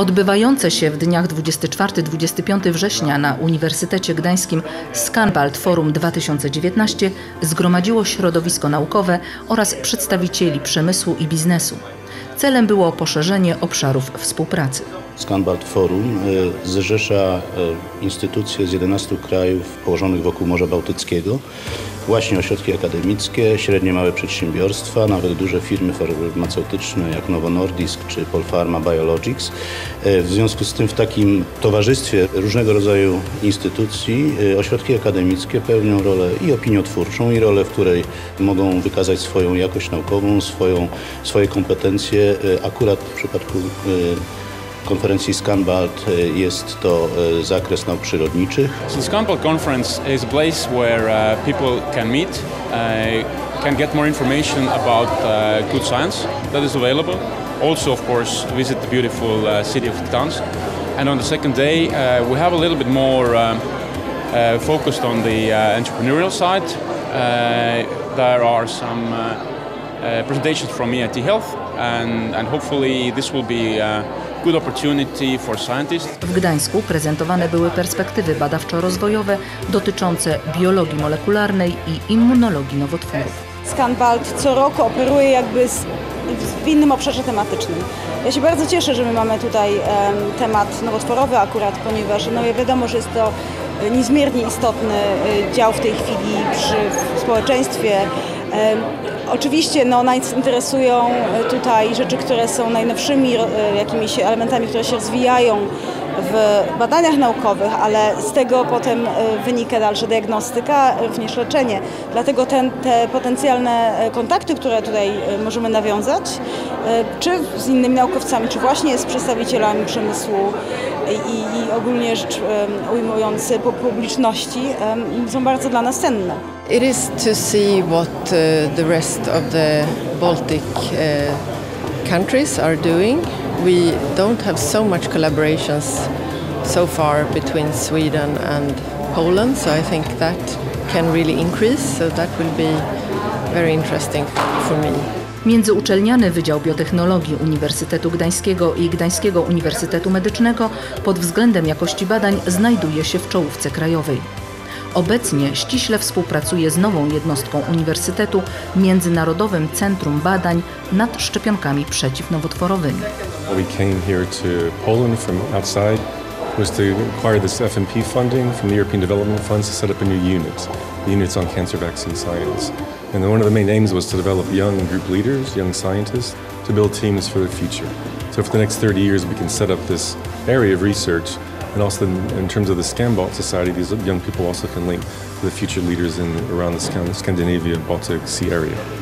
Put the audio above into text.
Odbywające się w dniach 24-25 września na Uniwersytecie Gdańskim Scanbald Forum 2019 zgromadziło środowisko naukowe oraz przedstawicieli przemysłu i biznesu. Celem było poszerzenie obszarów współpracy. Scanbald Forum zrzesza instytucje z 11 krajów położonych wokół Morza Bałtyckiego, właśnie ośrodki akademickie, średnie małe przedsiębiorstwa, nawet duże firmy farmaceutyczne jak Novo Nordisk czy Polpharma Biologics. W związku z tym w takim towarzystwie różnego rodzaju instytucji ośrodki akademickie pełnią rolę i opiniotwórczą, i rolę, w której mogą wykazać swoją jakość naukową, swoje kompetencje. Akurat w przypadku konferencji Scanbald jest to zakres nauk przyrodniczych. So the Scanbald Conference is a place where people can meet, can get more information about good science that is available. Also, of course, visit the beautiful city of Gdansk. And on the second day, we have a little bit more focused on the entrepreneurial side. There are some presentations from EIT Health, and hopefully this will be good opportunity for scientists. W Gdańsku prezentowane były perspektywy badawczo-rozwojowe dotyczące biologii molekularnej i immunologii nowotworów. Scanbald co roku operuje jakby w innym obszarze tematycznym. Ja się bardzo cieszę, że my mamy tutaj temat nowotworowy akurat, ponieważ wiadomo, że jest to niezmiernie istotny dział w tej chwili w społeczeństwie. Oczywiście nas interesują tutaj rzeczy, które są najnowszymi jakimiś elementami, które się rozwijają w badaniach naukowych, ale z tego potem wynika dalsza diagnostyka, również leczenie. Dlatego te potencjalne kontakty, które tutaj możemy nawiązać, czy z innymi naukowcami, czy właśnie z przedstawicielami przemysłu i ogólnie rzecz ujmując publiczności, są bardzo dla nas cenne. It is to see what the rest of the Baltic countries are doing. We don't have so much collaborations so far between Sweden and Poland, so I think that can really increase, so that will be very interesting for me. Międzyuczelniany Wydział Biotechnologii Uniwersytetu Gdańskiego i Gdańskiego Uniwersytetu Medycznego pod względem jakości badań znajduje się w czołówce krajowej. Obecnie ściśle współpracuje z nową jednostką Uniwersytetu, Międzynarodowym Centrum Badań nad Szczepionkami przeciwnowotworowymi. We came here to Poland from outside was to acquire this FMP funding from the European Development Funds to set up a new unit, the units on cancer vaccine science. And one of the main aims was to develop young group leaders, young scientists, to build teams for the future. So for the next 30 years we can set up this area of research, and also in terms of the Scanbald Society, these young people also can link to the future leaders around the Scandinavia, Baltic Sea area.